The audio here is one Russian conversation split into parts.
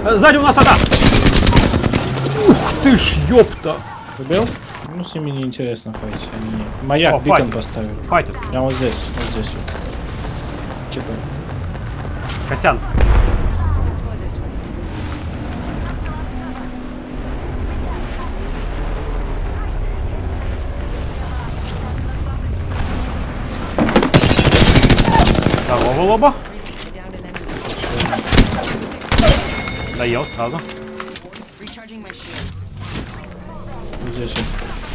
Сзади у нас одна! Ух ты ж, ёпта! Убил? Ну, с ними неинтересно файтить. Они... Маяк, бикон поставили. Файтер. Прямо вот здесь, вот здесь вот. Чипы. Костян. Здорово, лоба. Доел сразу. Вот здесь вот.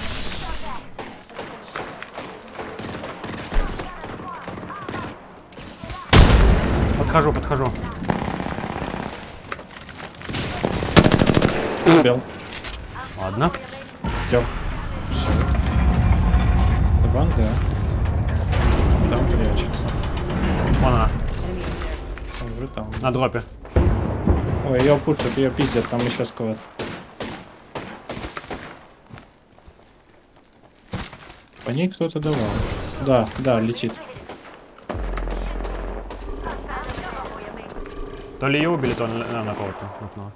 Подхожу. Убил. Ладно. Стёл. Все. Банга. Там прячется. Вон она. Он уже там. На дропе. Ой, ее пушат, ее пиздят, там еще сквад. По ней кто-то давал. Да, летит. То ли ее убили, то на кого-то.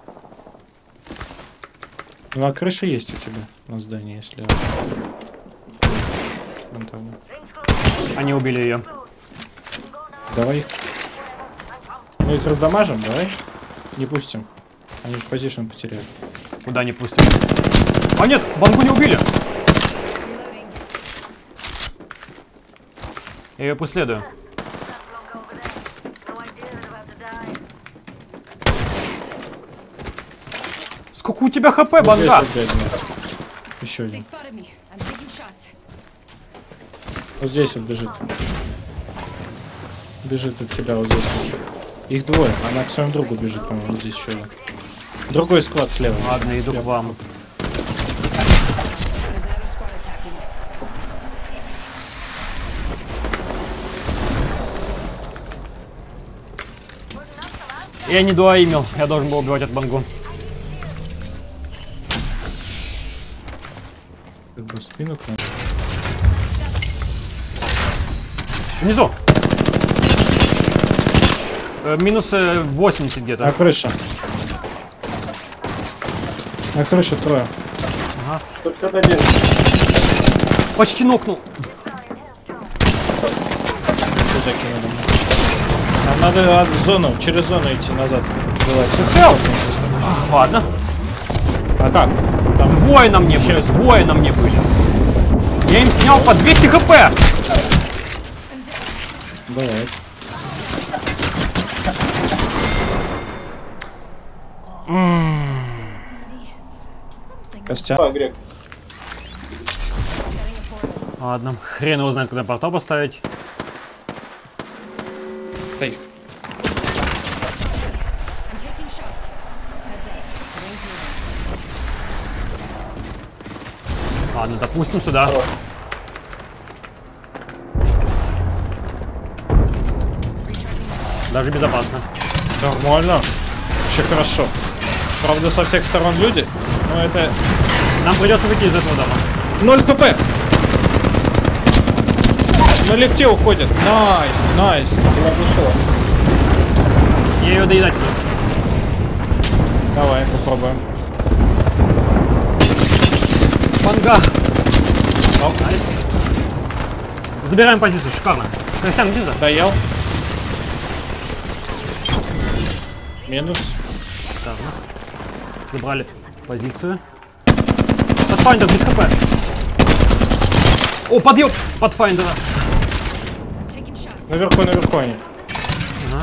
Ну а крыша есть у тебя на здании, если... Вон там. Они убили ее. Давай их. Ну их раздамажим, давай. Не пустим. Они же позишн потеряют. Куда не пустим? А нет, бангу не убили. Я ее преследую. Сколько у тебя хп, банга? Еще один. Вот здесь вот бежит. Бежит от тебя вот здесь вот. Их двое. Она к своему другу бежит, по-моему, вот здесь еще один. Другой склад слева. Ладно, иду к вам. Я не дуаимил, я должен был убивать от бангу. Как бы спину к нам. Внизу. Минус 80 где-то. На крыше. На крыше трое. Ага. 151. Почти нокнул. Нам надо от зону, через зону идти назад. Ладно. А как? Там Двое на мне были, двое на мне были. Я им снял по 200 хп. бывает. Костя. Грек. Ладно, хрен его знает, куда портал поставить. Сейф. Ладно, допустим сюда. Даже безопасно. Нормально. Вообще хорошо. Правда, со всех сторон люди, но это... Нам придется выйти из этого дома. 0 хп. На лифте уходит. Найс, найс. Я ее доедать буду. Давай, попробуем. Банга. Найс. Забираем позицию, шикарно. Костян, где ты? Доел. Минус. Так, забрали позицию. Патфайндер без хп. О, подъем Патфайндера. Наверху, наверху они. Ага.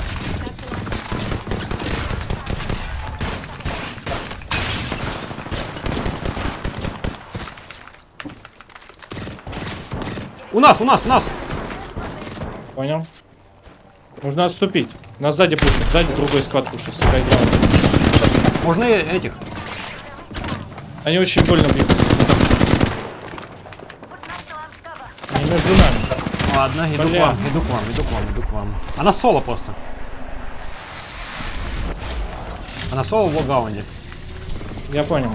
У нас. Понял. Нужно отступить. Нас сзади пушит. Сзади другой склад пушит. Можно и этих. Они очень больно бьют. Они между нами. Ладно, иду к вам. Она соло просто. Она соло в логаунде. Я понял.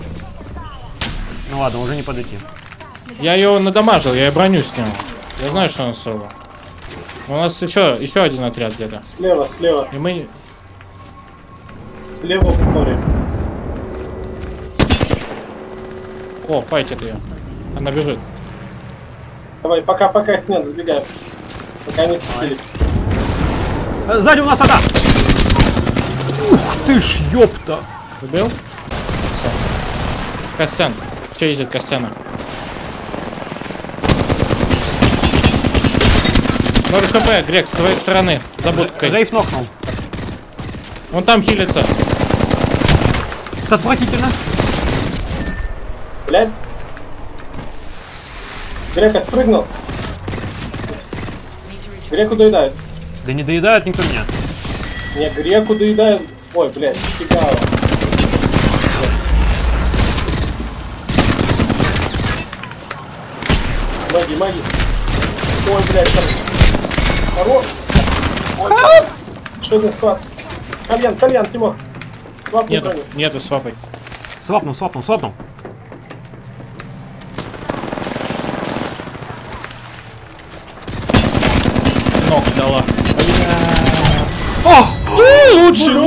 Ну ладно, уже не подойти. Я ее надамажил, я ее броню снял. Я знаю, что она соло. Но у нас еще один отряд где-то. Слева. И мы... Слева в упоре. О, файтит ее. Она бежит. Давай, пока их нет, забегаем. Пока они сцепились. Сзади у нас одна! Ух ты ж, ёпта! Убил? Все. Костян. Чейзит Костяна. Много хп, Грек, с твоей стороны. За будкой. Рейф нокнул. Вон там хилится. Это отвратительно. Блядь. Грека спрыгнул. Греку доедают. Да не доедает никто меня. Не, греку доедают. Ой, блядь, фигаво. Маги. Ой, блядь, там. Хорош. Ой. Что за склад? Кальян, Тимох. Свапнул броню. Нету свапой. Свапнул. Ног дала. О! Лучше!